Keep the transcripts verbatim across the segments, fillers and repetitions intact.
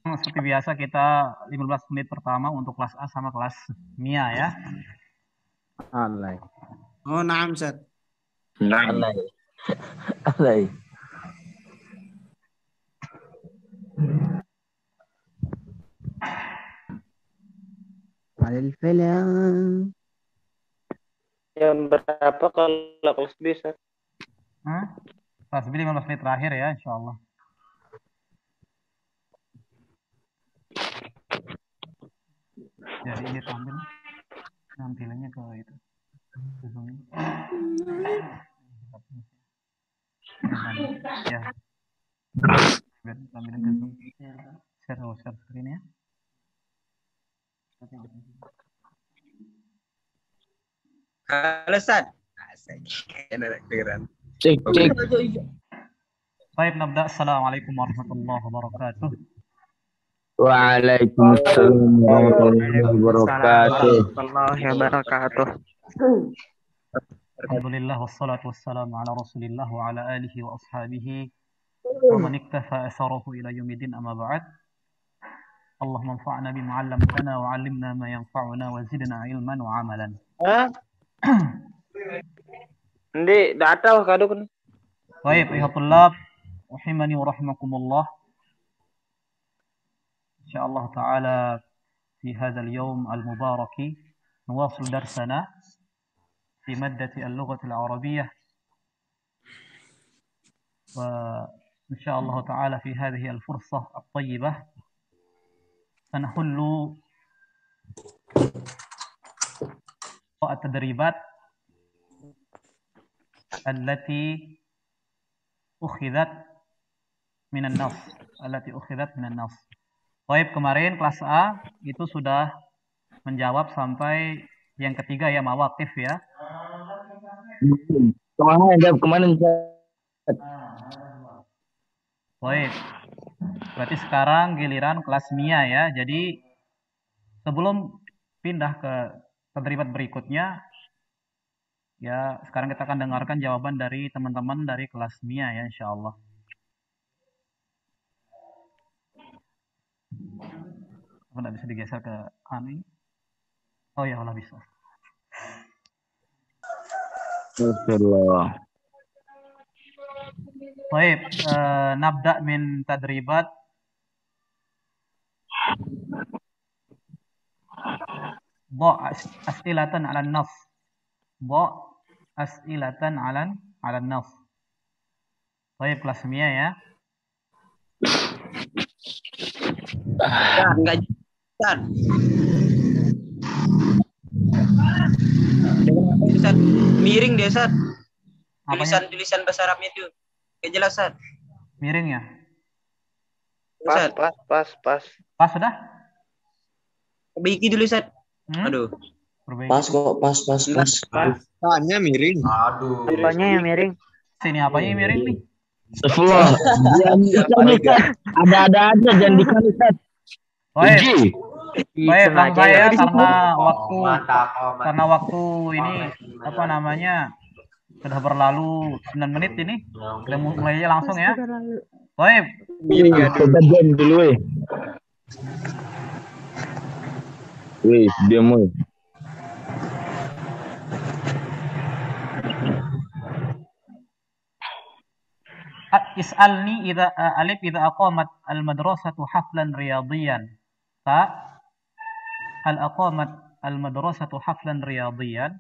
Seperti biasa kita lima belas menit pertama untuk kelas A sama kelas Mia ya. Alay. Oh, naam, Ustaz. Alay. Alay. Alil falang. Jam berapa kalau kelas B, Ustaz? Hah? Kelas B lima belas menit terakhir ya, insya Allah. Jadi ini tampil nampilannya ke itu. Ke Zoom. Ya. Tampilan ke Zoom. Share, oh, share screen ya. Halo, Ustaz. Cek, cek. Baik, nabda. Assalamualaikum warahmatullahi wabarakatuh. Waalaikumsalam warahmatullahi wabarakatuh. Warahmatullahi wabarakatuh. Alhamdulillah wassalatu wassalamu ala Rasulillah wa ala alihi wa ashabihi wa man iktafa asarahu ila yaumil amma ba'd. Allahumma anfa'na bima 'allamtana wa 'allimna ma yanfa'una wa zidna ilman wa 'amalan. Hah? Ndi data kado kan. Baik, ayuhat tullab, rahimani wa rahimakumullah. Insyaallah taala fi hadzal yaum al-mubarak nuwasil darsana fi maddati al-lughah al-arabiyyah. Wa insyaallah taala fi hadhihi al-fursah at-tayyibah sanahullu التدريبات التي أخذت من النص التي أخذت من النص. Baik, kemarin kelas A itu sudah menjawab sampai yang ketiga ya, mawaqif ya. Kemana jawab kemarin? Baik. Berarti sekarang giliran kelas Mia ya. Jadi sebelum pindah ke tadribat berikutnya, ya sekarang kita akan dengarkan jawaban dari teman-teman dari kelas Mia ya, insya Allah. Apa tidak bisa digeser ke kami? Oh ya Allah bisa. Astagfirullah. Baik, uh, nabda min tadribat. Bo as'ilatan 'ala an-nas. Bo as'ilatan 'ala 'ala an-nas. Baik, kelas Mia ya. Enggak Ustaz. Ustaz, miring dia, Ustaz. Tulisan-tulisan bahasa Arabnya itu enggak jelas, Ustaz. Miring ya? Pas, pas, pas, pas. Pas sudah? Perbaiki dulu, Ustaz. Hmm? Aduh. Perbaiki. Pas kok, pas, pas, pas. Apanya miring? Aduh. Apanya yang miring? Sini apanya yang miring nih? Astagfirullah. Ada-ada aja jangan dikalikan. Baik. Baik, Sengaja saya ya. karena waktu karena waktu ini apa namanya sudah berlalu sembilan menit ini. Kita mulai aja langsung ya. Baik. Coba jam dulu weh. Weh, diam weh. Is'alni idza alif idza aqamat al-madrasatu haflan riyadiyan. Ta hal aqamat al-madrasatu haflan riyadiyan.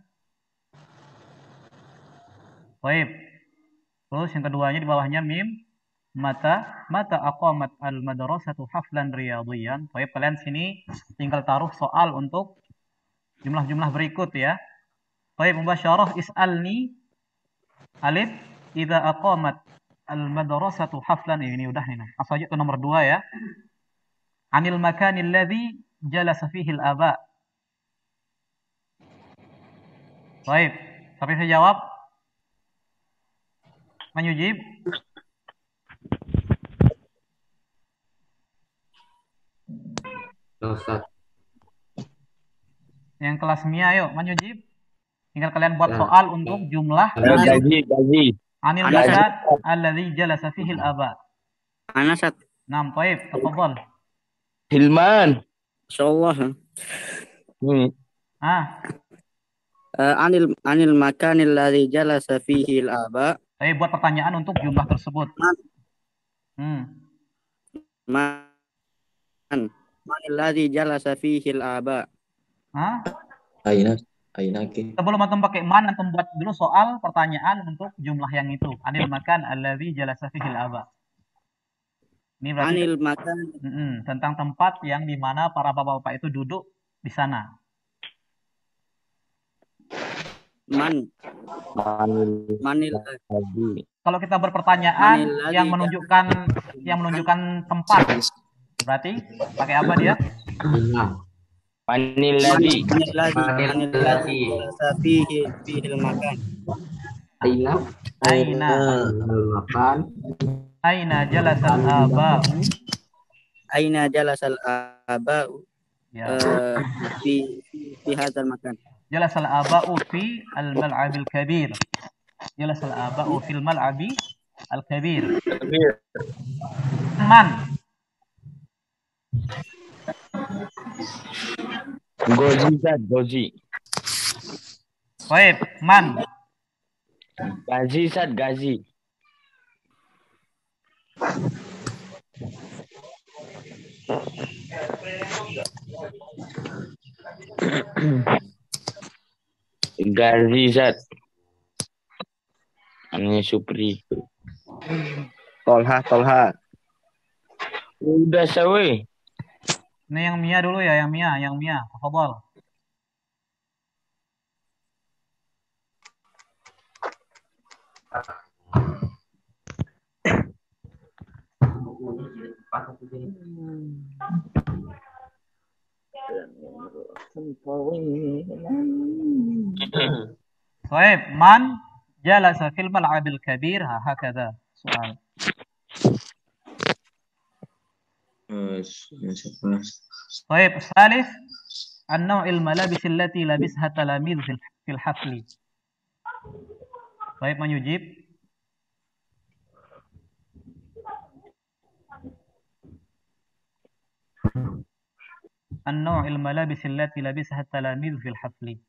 Baik. Terus yang keduanya di bawahnya mim. Mata mata aqamat al-madrasatu haflan riyadiyan. Baik, kalian sini tinggal taruh soal untuk jumlah-jumlah berikut ya. Baik, mubasyarah is'alni alif idza aqamat al-madrasatu haflan, ini udah nih. Langsung aja ke nomor dua ya. Anil makanil ladzi jalasa fihi al-aba. Baik, tapi saya jawab. Menyujib. Ustaz. Yang kelas Mia ayo menyujib. Tinggal kalian buat soal untuk jumlah Gaji, gaji. anil makan alladzi jalasa fihi al-aba. Ana, Ustaz. Naam, baik, tafadhal. Hilman. Insyaallah. Hmm. Ah, Eh, anil anil makanil ladzi jalasa fihi al-aba. saya buat pertanyaan untuk jumlah tersebut. Hmm. Man manil ladzi jalasa fihi al-aba. Ah, Aina, Aina ke. sebelum antum pakai man, antum buat dulu soal pertanyaan untuk jumlah yang itu. Anil makan alladzi jalasa fihi al-aba. Ini berarti Anil makan mm-mm, tentang tempat yang dimana para bapak-bapak itu duduk di sana. man Manil manil lagi. Kalau kita berpertanyaan manil ladzi yang menunjukkan yang menunjukkan tempat, berarti pakai apa dia? Manil lagi. manil ladzi manil ladzi jalasa fihi fihi al-makan. Aina. Aina Makan. aina jalasal aba'u. Aina jalasa al-aba Ya. eh, fi fi hadzal makan. Jalasal aba'u fi al-mal'abil kabir. Jalasal aba'u fil mal'abi al-kabir. Man. Gozi Zat, Gozi. Baik, man. Gazi Zat, Gazi. Gazi Zat. Ini Supri. Tolha Tolha. Udah sawe. Ini yang Mia dulu ya, yang Mia, yang Mia. Tafadhal. Baik, man jalasa fil mal'abil kabir. Ha, hakadha. Soal. طيب الثالث النوع الملابس التي لبسها التلاميذ في في الحفل. طيب من يجيب؟ النوع الملابس التي لبسها التلاميذ في الحفل.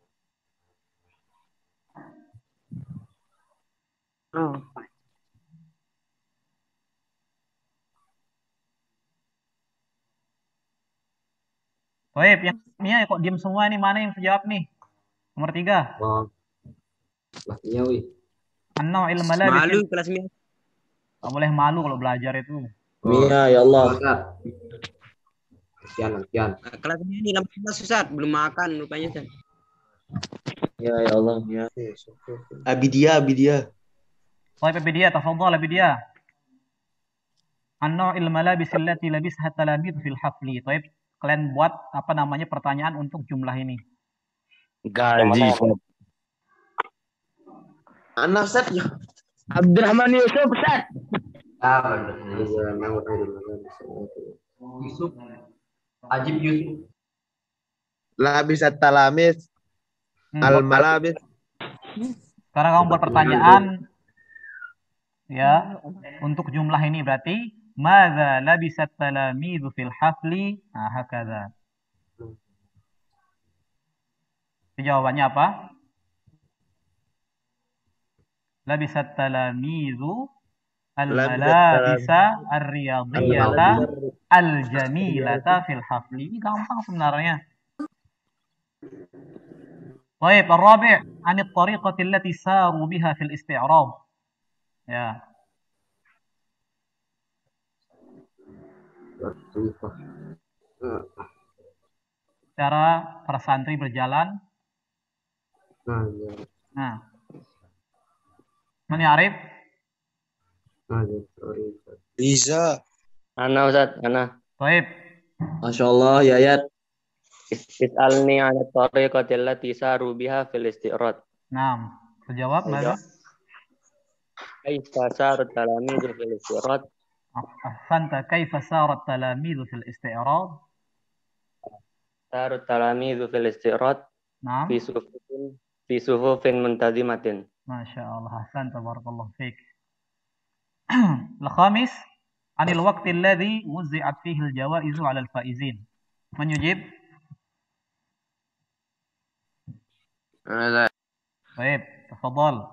Baik, yang Mia kok diam semua nih, mana yang jawab nih? Nomor tiga. Kelasnya wih. An-naw' al-malabis. Malu kelas Mia. Gak boleh malu kalau belajar itu. Mia ya Allah. Sekian, sekian. Nah, kelas Mia ini enam belas Ustaz, belum makan rupanya Ustaz. Ya ya Allah, ya. Abidia, Abidia. Baik, Abidia, tafadhal Abidia. An-naw' al-malabis allati labisha at-talamidh fil hafli. Baik, kalian buat apa namanya pertanyaan untuk jumlah ini. Gazi Zat. Anak Sat ya. Abdurrahman Yusuf Zat. Yusuf. Ajib Yusuf. Labis at-talamis. Al-malabis. Sekarang kamu buat pertanyaan ya untuk jumlah ini berarti madza labisat talamidhu fil hafli? Nah, hakadha. Jawabannya apa? Labisat talamidhu al-malabisa ar-riyadiyata al-jamilata fil hafli. Ini gampang sebenarnya. Baik, ar-rabi' an at-tariqati allati saru biha fil isti'rab. Ya. Cara para santri berjalan. Nah. Mana Arif? Riza. Ana Ustaz, ana. Baik. Masya Allah, Yayat. Is'alni 'an at-tariqati allati saru biha fil isti'rad. Nah, terjawab mana? Kaifa sarat talamidhu fil isti'rad? Ahsanta, kaifa sarat talamidhu fil isti'rad? Sarat talamidhu fil isti'rad Naam. fi sufufin fi sufufin muntazimatin. Masya Allah, ahsanta, barakallahu fiik. Al-khamis, Anil waqti alladhi wuzi'at fihi al-jawaizu 'ala al-faizin. Man yujib? أنا Baik, tafadhal.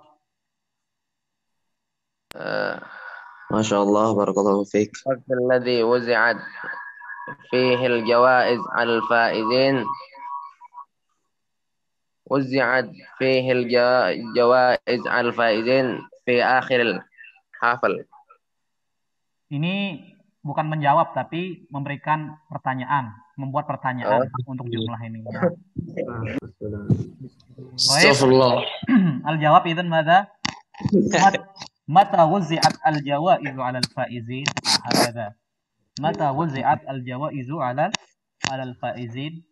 ما شاء الله بارك الله فيك. الوقت الذي وزعت فيه الجوائز على الفائزين وزعت فيه الجا- الجوائز على الفائزين في آخر الحفل. Ini bukan menjawab tapi memberikan pertanyaan, membuat pertanyaan untuk jumlah ini ya. Baik. Astagfirullah. Al-jawab idzan madza? Mat- Mata wuzi'at al-jawaizu 'ala al-faizin? Hakadha. Mata wuzi'at al-jawaizu 'ala 'ala al-faizin?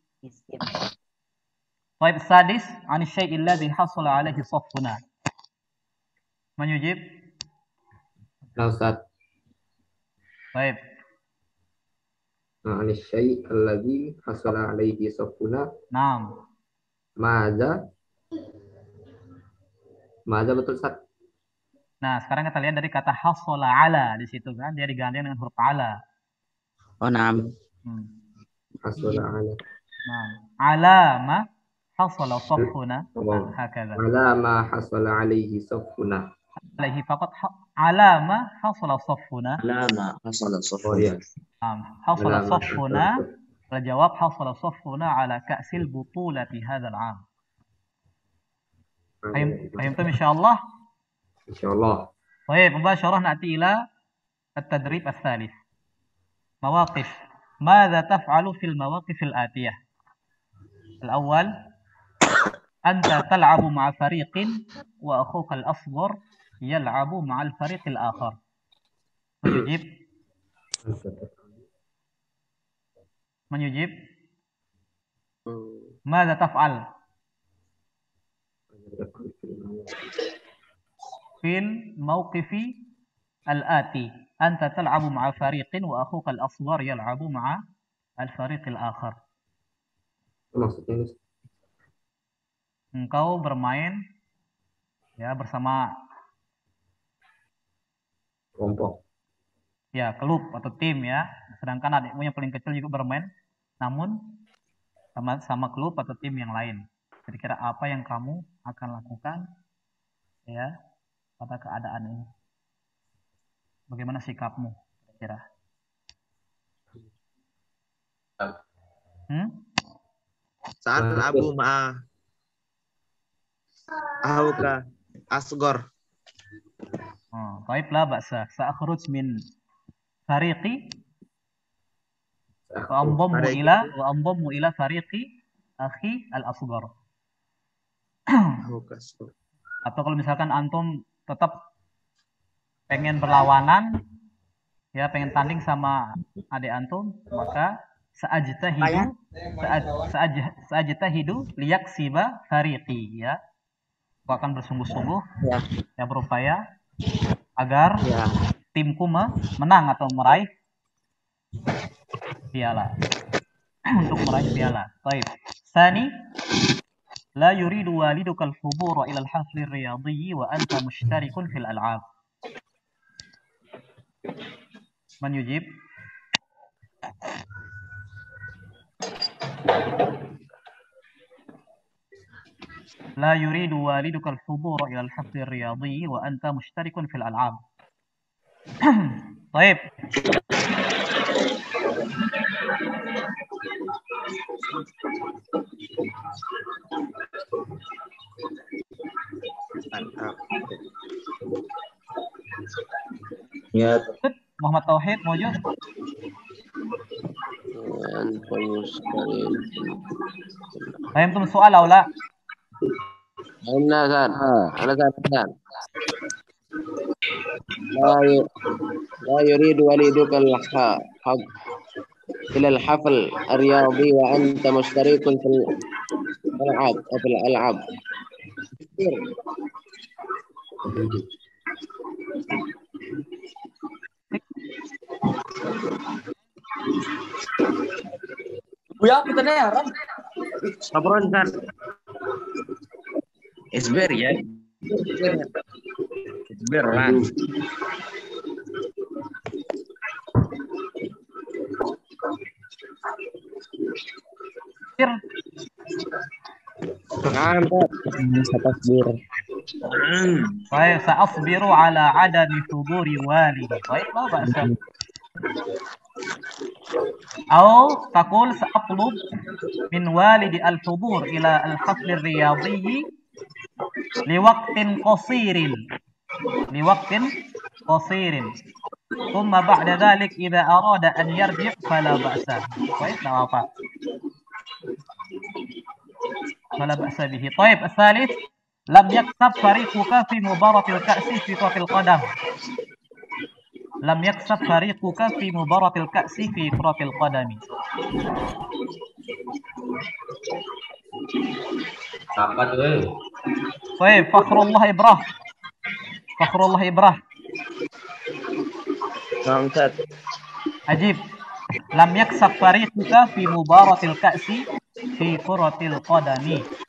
Baik, sadis, 'an asy-syai' alladhi hasala 'alaihi saffuna. Man yujib? Nah, Ustaz. Baik. Nah, syai' alladhi hasala alaihi safuna. Naam. Maza. Maza betul, Ustaz? Nah, sekarang kita lihat dari kata hasala 'ala di situ kan, dia diganti dengan huruf 'ala. Oh, naam. Hmm. Hasala ala. Nah, 'ala ma hasala saffuna. Oh. Hakadha. Ala ma hasala alaihi safuna. Alaihi faqat ha- 'ala ma hasala saffuna. Lama asal Oh, safwan. iya. Naam, hasala Ala ma saffuna. hasala- Al-jawab hasala saffuna 'ala ka'sil butulati hadzal 'am. Fahim, fahimtum insyaallah? Insyaallah. Baik, مباشرة نأتي إلى التدريب الثالث. مواقف. ماذا تفعل في المواقف الآتية؟ الأول، أنت تلعب مع فريق وأخوك الأصغر يلعب مع الفريق الآخر. من يجيب؟ من يجيب؟ ماذا تفعل في الموقف الآتي؟ أنت تلعب مع فريق وأخوك الأصغر يلعب مع الفريق الآخر. Maksudnya ini Engkau bermain ya bersama kelompok. ya klub atau tim ya, sedangkan adikmu yang paling kecil juga bermain namun sama sama klub atau tim yang lain. Kira-kira apa yang kamu akan lakukan ya pada keadaan ini? Bagaimana sikapmu kira-kira? Hmm? Saat Abu ma'a Ahuka asgor. Oh, baik lah baksa. Sa'khruj min fariqi wa amdammu Fariqi. ila wa amdammu ila fariqi akhi al-asghar. Ahuka asgor. Atau kalau misalkan antum tetap pengen berlawanan ya, pengen tanding sama adik antum, maka sa'ajtahidu sa'aj sa'ajtahidu liyaksiba fariqi ya. Aku akan bersungguh-sungguh Ya. ya berupaya agar Ya. timku menang atau meraih piala. Untuk meraih piala. Baik. Tsani, la yuridu waliduka al-hudura ila al-hafl ar-riyadhi wa anta mushtarikun fil al'ab. Man yujib? لا يريد والدك الحضور إلى الحفل الرياضي وأنت مشترك في الألعاب. طيب. Ya, Muhammad Tauhid موجود؟ أنت مشترك. فهمتم السؤال أو لا؟ أنا ثان أنا ثان ثان لا ي... لا يريد والدك الحق إلى الحفل الرياضي وأنت مشترك في الألعاب في الألعاب. Buya kita nih haram. sabron kan. Isber ya. Isber lah. Naam, Ustaz. Satasbir. طيب سأصبر على عدم حضور والدي. طيب لا بأس. أو تقول سأطلب من والدي الحضور إلى الحفل الرياضي لوقت قصير لوقت قصير ثم بعد ذلك إذا أراد أن يرجع فلا بأس. طيب لا apa. فلا بأس به. طيب الثالث لم يكسب فريقك في مباراة الكأس في كرة القدم. لم يكسب فريقك في مباراة الكأس في كرة القدم. Apa tuh? طيب فخر الله إبره. فخر الله إبره. Naam, Ustaz. أجيب. لم يكسب فريقك في مباراة الكأس في كرة القدم.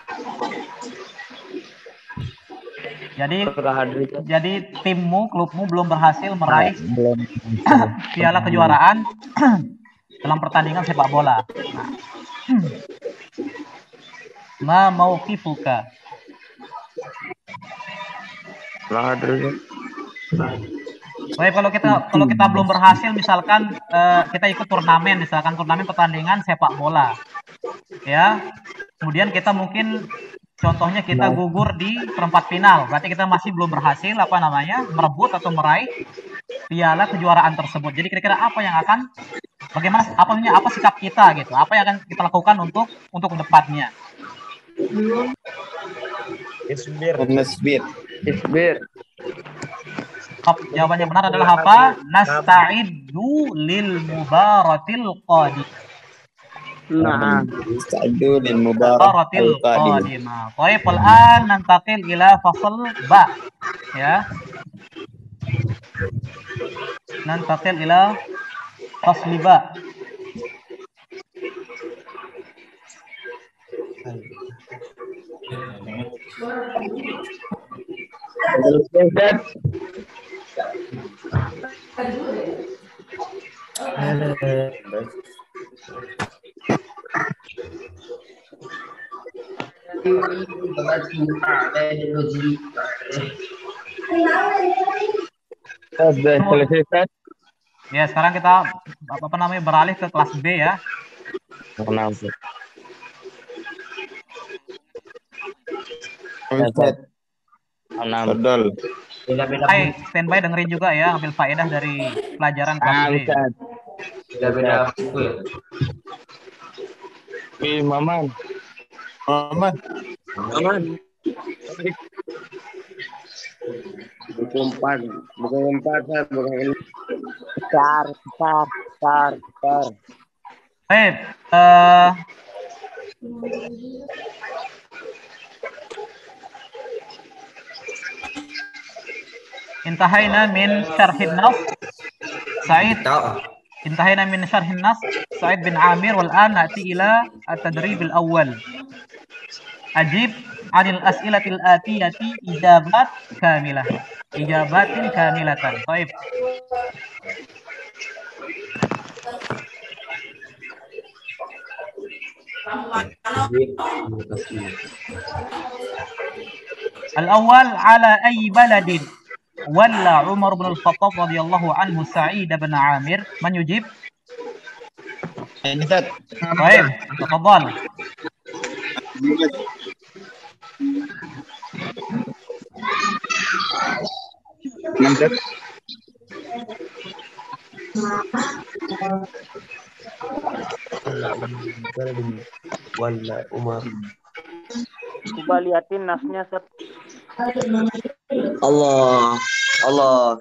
Jadi jadi timmu, klubmu belum berhasil meraih piala kejuaraan dalam pertandingan sepak bola. Ma mauqifuka? Baik, kalau kita kalau kita belum berhasil, misalkan uh, kita ikut turnamen, misalkan turnamen pertandingan sepak bola, ya, kemudian kita mungkin contohnya kita gugur di perempat final, berarti kita masih belum berhasil apa namanya merebut atau meraih piala kejuaraan tersebut. Jadi kira-kira apa yang akan, bagaimana apa apa sikap kita gitu, apa yang akan kita lakukan untuk untuk kedepannya? Isbir. Isbir. Isbir. Jawabannya benar adalah apa? Nasta'iddu lil mubaratil qadim. Nah, Nasta'iddu lil mubaratil qadim. Baik, الآن ننتقل إلى فصل ba. Ya. ننتقل إلى فصل ba. Ya, sekarang kita apa namanya beralih ke kelas B ya. Ustaz. Betul. Hai, standby dengerin juga ya, ambil faedah dari pelajaran kelas B. Beda-beda buku ya. Wih, Maman. Maman. Maman. Buku empat, buku empat, buku ini. Besar, besar, besar, besar. Baik, uh, انتهينا من شرح النص سعيد انتهينا من شرح النص سعيد بن عامر والآن نأتي إلى التدريب الأول. أجيب عن الأسئلة الآتية إجابات كاملة إجابات كاملة. طيب الأول على أي بلد ولى عمر بن الخطاب رضي الله عنه سعيد بن عامر؟ من يجيب؟ طيب تفضل. Wala Umar. Coba liatin nasnya, Seth. Allah, Allah.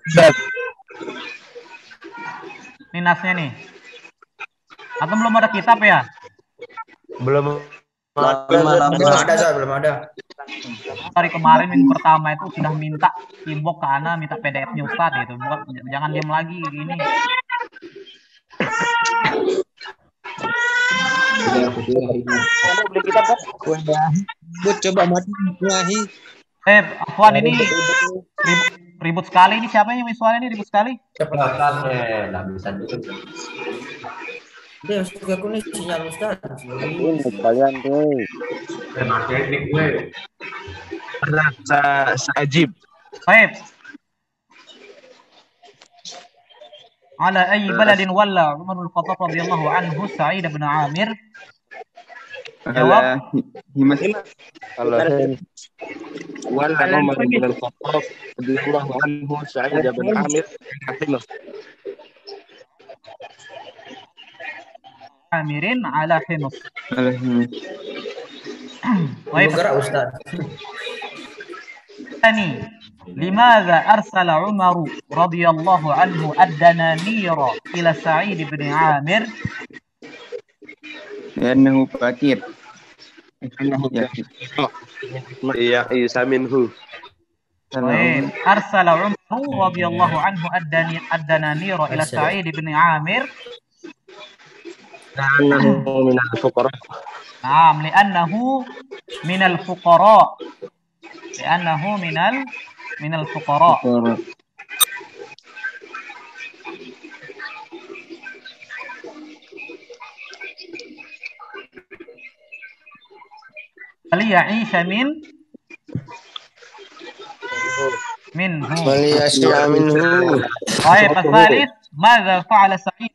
Ini nasnya nih. Atau belum ada kitab ya? Belum. Belum ada, Sah, belum ada. Hari kemarin minggu pertama itu sudah minta inbox ke Ana, minta P D F-nya Ustaz gitu. Bukan, jangan diam lagi gini. Beli kitab, Pak. Buat coba mati ngahi. Eh, Afwan ini ribut, ribut sekali ini, siapa yang visualnya ini ribut sekali? Cepat eh enggak bisa dulu. Dia masuk ke aku nih sinyal Ustaz. Ini kalian tuh. Kena teknik gue. Sa Sajib. Baik. Ala ayyi baladin walla Umar bin Khattab radhiyallahu anhu Sa'id bin Amir. Jawab. Ala himas. Ala wala Umar bin Khattab radhiyallahu anhu Sa'id bin Amir. Amirin ala himus. Baik, gerak Ustaz. Ani, limadha arsala Umar radhiyallahu anhu ad-dananira ila Sa'id bin Amir? Liannahu fakir. Iya, isa minhu. Baik, arsala Umar radhiyallahu anhu ad-dananira ila Sa'id bin Amir. لأنه من الفقراء. نعم لأنه من الفقراء لأنه من ال من الفقراء فليعيش من منه فليشبع منه. طيب الثالث ماذا فعل سعيد؟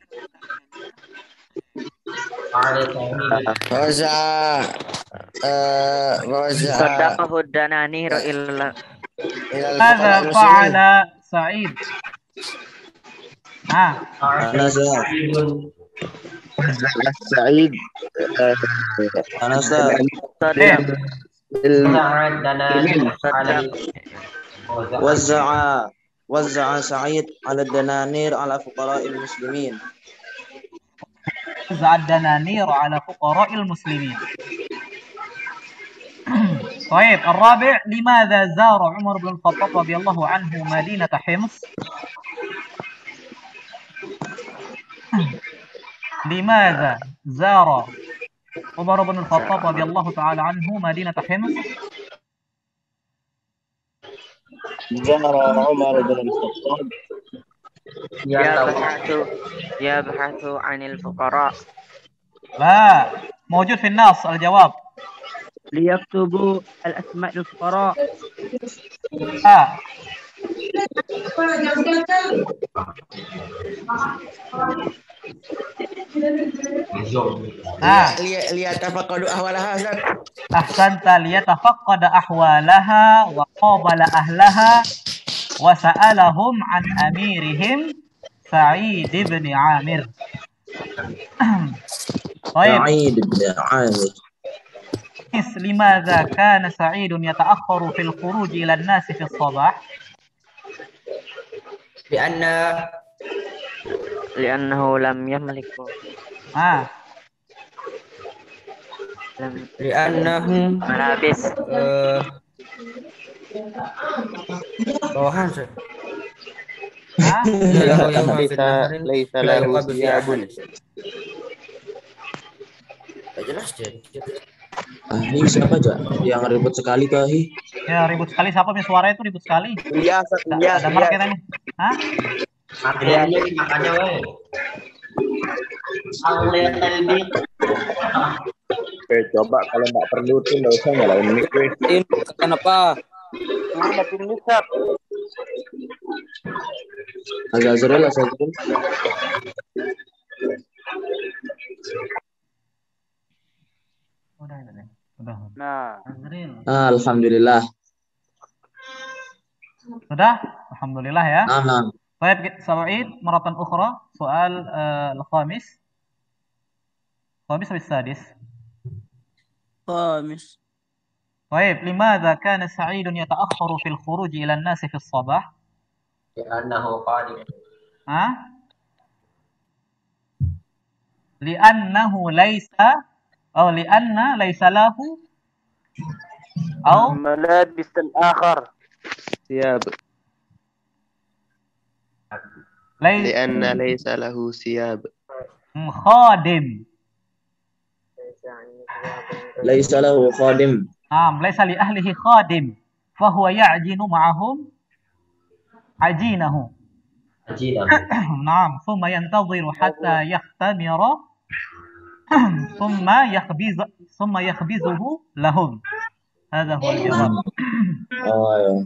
وزع وزع صدقه الدنانير إلى ماذا فعل سعيد؟ ها أنا سعيد أنا وزع وزع سعيد على الدنانير على فقراء المسلمين. وزع الدنانير على فقراء المسلمين. طيب الرابع لماذا زار عمر بن الخطاب رضي الله عنه مدينة حمص؟ لماذا زار عمر بن الخطاب رضي الله تعالى عنه مدينة حمص؟ زار عمر بن الخطاب يبحث يبحث عن الفقراء. لا موجود في النص الجواب. ليكتبوا الأسماء للفقراء. آه. آه. ليتفقدوا أهوالها. أحسنت ليتفقد أحوالها وقابل أهلها وسألهم عن أميرهم سعيد بن عامر. طيب سعيد بن عامر. لماذا كان سعيد يتأخر في الخروج إلى الناس في الصباح؟ لأن لأنه لم يملك آه. لم لأنه ملابس eh, bawahan sih. آه. Laisa lahu siyabun. Gak jelas deh. Ah, ini siapa aja yang ribut sekali kahi? Ya ribut sekali siapa nih suara itu ribut sekali. Iya, iya, Ada mark kita nih. Hah? Materialnya makanya weh. Oke, coba kalau nggak perlu tuh nggak usah nyalain mic. Kenapa? Azazril, Azazril. Udah, udah, udah. Nah, Ah, Alhamdulillah. Sudah? Alhamdulillah ya. Nah, nah. طيب سأعيد مرة أخرى سؤال آه الخامس الخامس أو السادس؟ خامس. طيب لماذا كان سعيد يتأخر في الخروج إلى الناس في الصباح؟ لأنه قادم. ها؟ لأنه ليس أو لأن ليس له أو ملابس الآخر. Siap. ليس Lianna laisa lahu siyab. خادم. ليس له خادم. نعم ليس لأهله خادم فهو يعجن معهم عجينه. عجينة. نعم ثم ينتظر حتى يختمر Summa yakhbiz summa yakhbizuhu lahum. Hadha huwa al-jawab. Oh ya.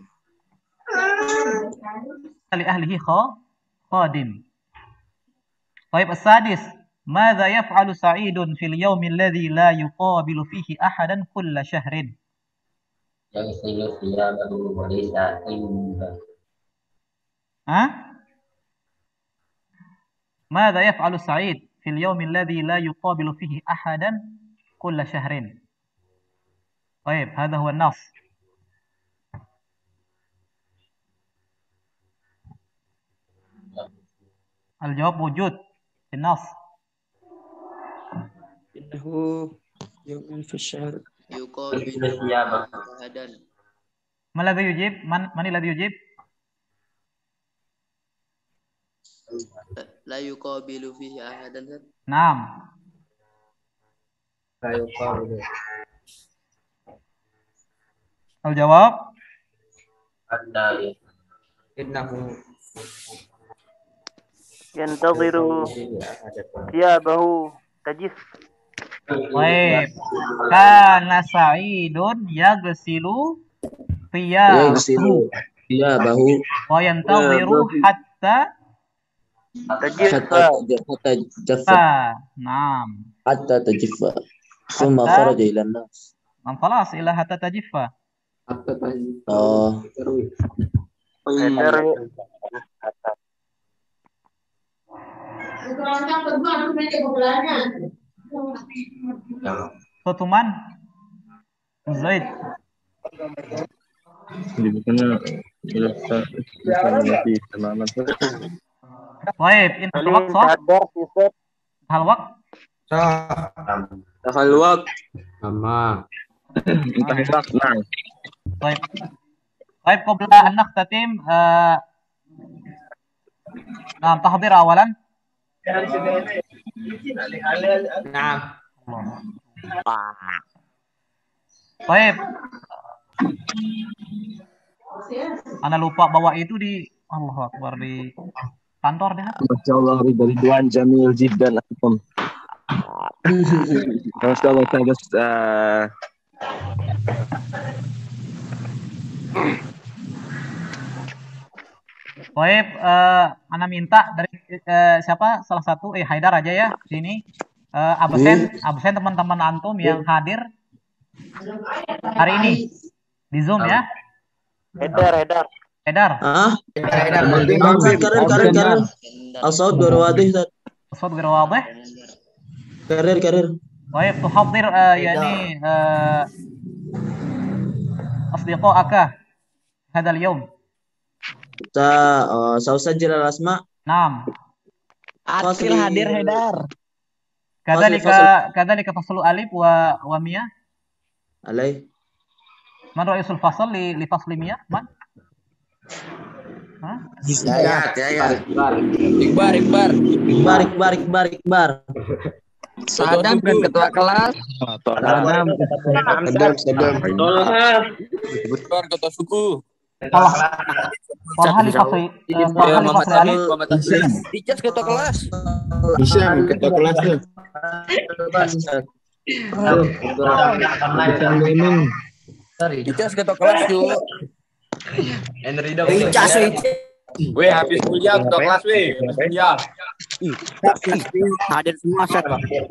Li ahlihi kha qadim. Baik, as-sadis. Madza yaf'alu Sa'idun fil yawmi alladhi la yuqabilu fihi ahadan kulla syahrin? Yaghsilu thiyabahu wa laysa inda. Hah? Madza yaf'alu Sa'id fil yawmi alladhi la yuqabilu fihi ahadan kulla syahrin? Baik, hadha huwa an-nas. Al-jawab wujud fi an-nas. Innahu yawmun fi syahr. Yaghsilu thiyabahu. Man ladzi yujib? Man man ladzi yujib? La yuqabilu fihi ahadan. Naam. La yuqabilu. Al-jawab Anda Innahu Yantadhiru thiyabahu tajif. baik. Kana Sa'idun yaghsilu thiyabahu thiyabahu wa yantadhiru hatta Tajiffa. hatta jaffa fa. Naam. hatta tajiffa thumma Hatta- kharaja ila an-nas. Nam khalas ila hatta tajiffa. Oh, Hadar Tutuman Zaid. Baik, in Salim waqt hadar sifat hal waqt Dahal waqt. sama. baik. Baik, qabla an naqtatim eh nah, tahdir awalan. Nah, Baik. Ana lupa bawa itu di Allahu Akbar di kantor deh. Masya Allah, Ridwan Jamil Jiddan Akum. Masya Allah, thanks. Uh, Baik, eh ana minta dari eh, siapa salah satu eh Haidar aja ya sini. Eh, absen absen teman-teman antum yang hadir hari ini di Zoom ya. Hadar hadar. Haidar. ah, karir karir karir. Al-Saud baru wadih Ustaz. Ustaz غير واضح. Karir karir. طيب تحضر آه يعني آه أصدقائك هذا اليوم. Sa uh, sausajil al-asma. نعم. Akil hadir Haidar. كذلك فصل. كذلك فصل ألف و ومية. Alai. من رئيس الفصل ل- لفصل مية؟ من؟ ها؟ ya, ya, ya. Ikbar, Ikbar. Ikbar ikbar ikbar ikbar. Sadam kan ketua kelas. Sadam. Sadam, Sadam. Ikbar ketua suku. طلح طلح لفصل Ya, طلح Muhammad لفصل Hamid, ألف. Muhammad Hamid. Ijaz ketua kelas. Hisham, ketua kelas tuh. Hisham Gaming. Ijaz ketua kelas tuh. Enrido. Weh, habis kuliah ketua kelas weh. Habis kuliah. Hadir semua Ustaz.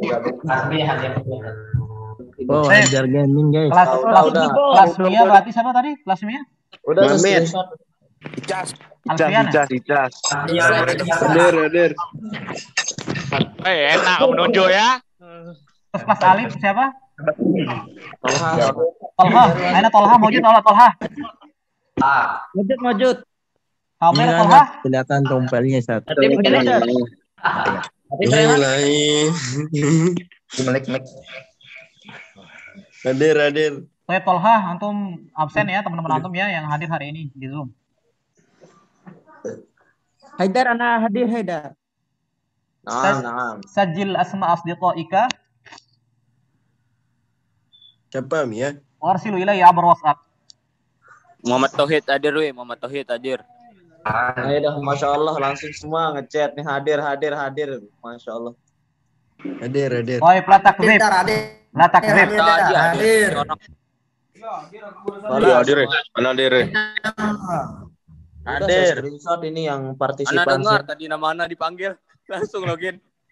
Oh, Eh. Hajar Gaming guys. Kelas kelas kelas Mia berarti siapa tadi? Kelas Mia? Udah Mamet. Ijaz. Alfiana. Icas. Hadir, hadir. Eh, enak menunjuk ya. Terus kelas Alif siapa? Tolha. Aina Tolha mawjud wala Tolha? Mujud mujud. Hadir Tolha? Kelihatan tompelnya Ustaz. Hadir hadir. Baik Tolha, antum absen ya teman-teman antum ya yang hadir hari ini di Zoom. Haidar ana hadir Haidar. Naam naam. Sajil asma asdiqaika Siapa Mia? warsilu ilayya abar WhatsApp. Muhammad Tauhid hadir weh, Muhammad Tauhid hadir. Ayo dah, masya Allah langsung semua ngechat nih hadir hadir hadir, masya Allah. Hadir, hadir. Baik, la takdzib. La takdzib. Hadir. Hadir, hadir. Mana hadir? Hadir. Screenshot ini yang Ana partisipasi. dengar tadi nama Ana dipanggil. Langsung login.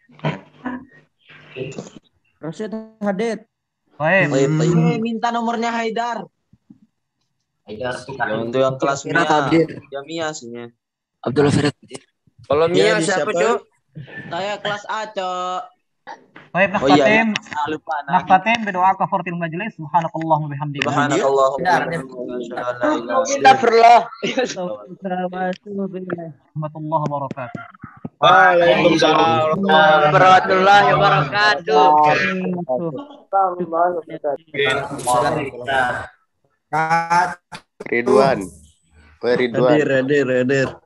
Rosyid hadir. Baik. Eh, minta nomornya Haidar. Haidar Ya, untuk yang kelas Mia. hadir. Ya Mia sihnya. Abdullah Ferhat. Kalau Mia Mia siapa, Cuk? Saya kelas A, Cok. Baik, Oh iya, naktatim. ah, lupa. Nah, Naktatim berdoa kafartil majlis. Subhanakallahumma bihamdika. Subhanakallahumma Astagfirullah. Warahmatullahi wabarakatuh. Waalaikumsalam Warahmatullahi wabarakatuh. Ridwan. Wah, Ridwan. Hadir, hadir, hadir.